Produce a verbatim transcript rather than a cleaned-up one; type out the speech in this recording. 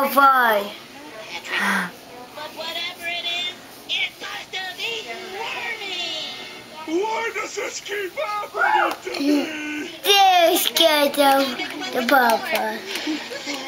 Bye-bye. But whatever it is, it's supposed to be learning. Why does this keep happening to me? They're scared of the papa.